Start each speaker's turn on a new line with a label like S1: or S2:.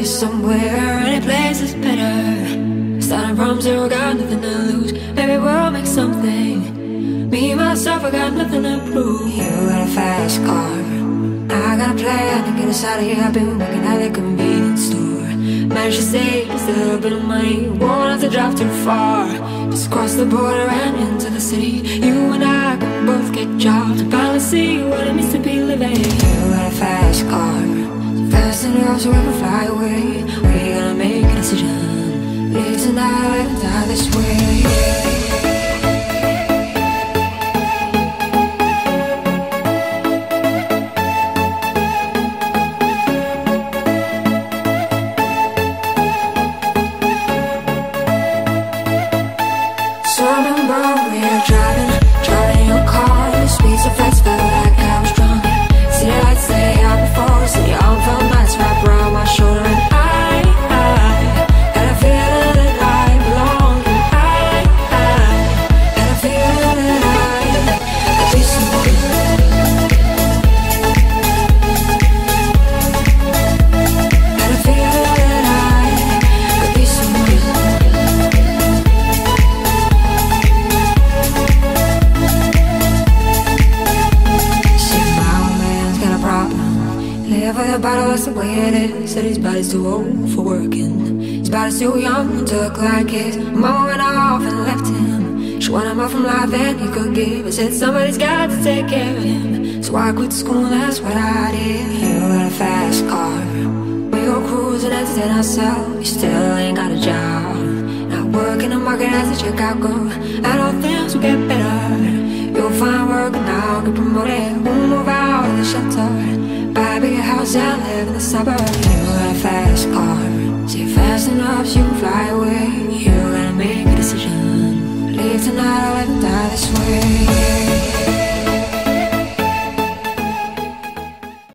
S1: somewhere, any place is better. Starting from zero, got nothing to lose. Maybe we'll make something. Me, myself, I got nothing to prove. You got a fast car, I got a plan to get us out of here. I've been working at the convenience store. Managed to save just a little bit of money. Won't have to drive too far. Just cross the border and into the city. You and I can both get jobs and finally see what it means to be living. You got a fast car, fast enough so we can fly away. We're gonna make a decision. Live tonight and die this way. So I remember we were driving your car. The speed so fast, felt like I was drunk. City lights lay out before us, and your arm felt nice wrapped around my shoulder. And I had a feeling that I belonged. And I had a feeling that I'd be someone. Had a feeling that I could be someone. Live with a bottle, that's the way it is. Said his body's too old for working. His body's too young to look like his. Mama went off and left him. She wanted more from life than he could give. I said somebody's got to take care of him. So I quit school and that's what I did. You got a fast car, we go cruising, entertain ourselves. You still ain't got a job, not working the market as a checkout girl. And all things will get better. You'll find work and I'll get promoted. We'll move out of the shelter, buy a bigger house and live in the suburbs. You got a fast car, so you're fast enough so you can fly away. You gotta make a decision. Leave tonight.